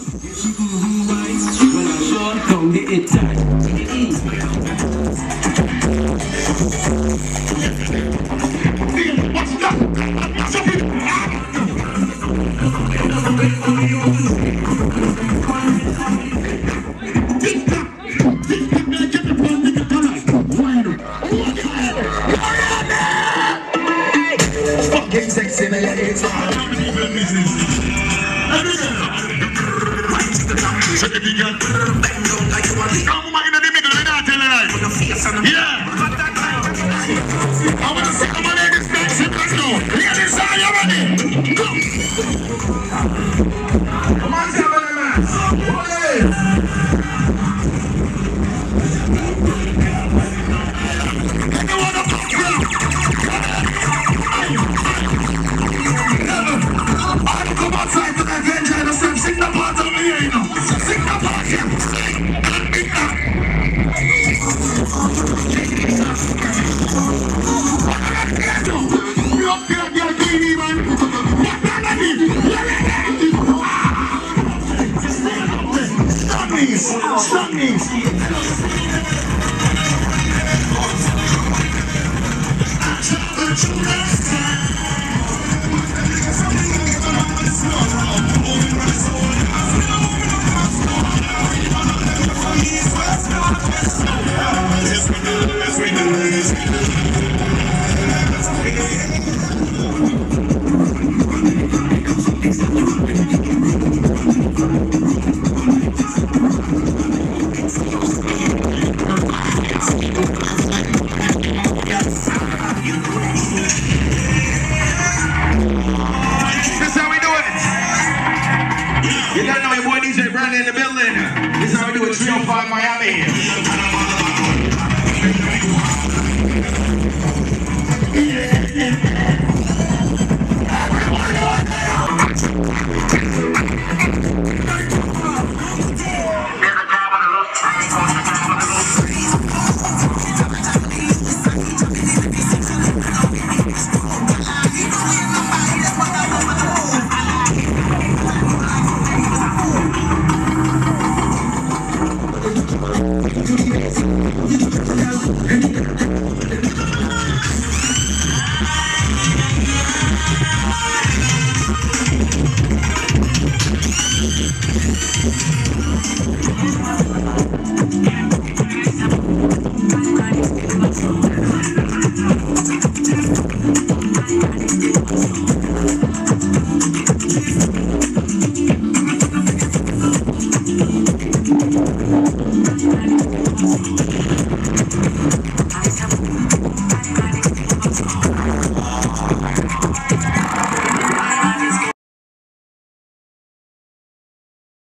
When I short, come get it tight. Fucking sexy, man. It's yeah. I want to see my ladies dancing. Let's go. Ladies, are you ready? Go. Come on, seven man. I come outside to the adventure and say, sing the part of me here, you know. Sing the part here. Sing. In the building. This is how we do it. 305 Miami.